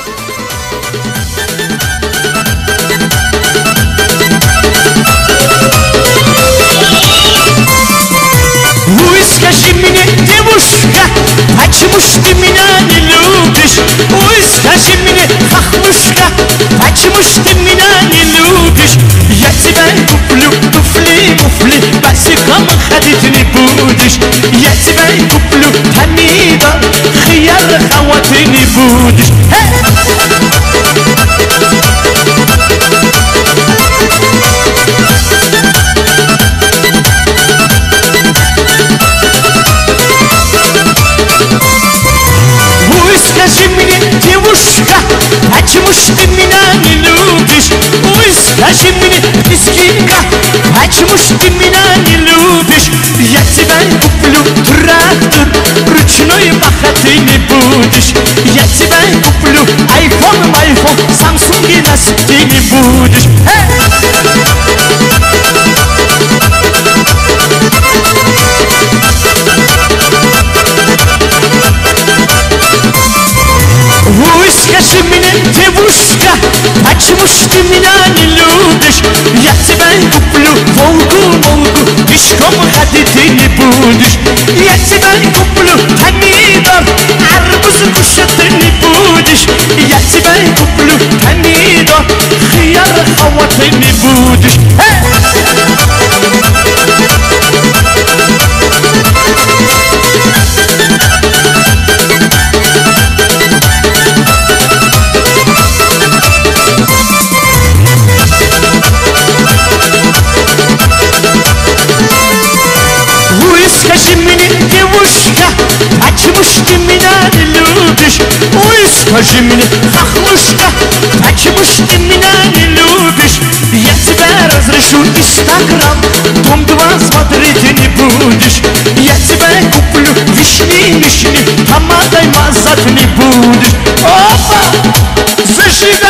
Скажи мне, девушка, почему ж ты меня не любишь? Ой, скажи мне, хохлушка, почему ж ты меня не любишь? Я тебя куплю туфли, муфли, босиком ходить не будешь. Я тебя куплю помидор, хияр, хава ты не будешь. Скажи мне, девушка, почему ж ты меня не любишь? Ой, скажи мне, мискинка, почему ж ты меня не любишь? Я тебя куплю трактор, ручной махать ты не будешь. Я тебя куплю айфон, Samsung носить ты не будешь. Ой, скажи мне, девушка, почему ж ты меня не любишь? Я тебя куплю Волгу, пешком ходить ты не будешь. Я тебя куплю помидор, арбуз кушать ты не будешь. Я тебя куплю помидор, хияр, хава ты не будешь. Скажи мне, девушка, почему ж ты меня не любишь? Ой, скажи мне, хохлушка, почему ж ты меня не любишь? Я тебя разрешу Инстаграм, Дом-2 смотреть не будешь. Я тебя куплю вишни, помадой мазать не будешь. Опа, зажигай!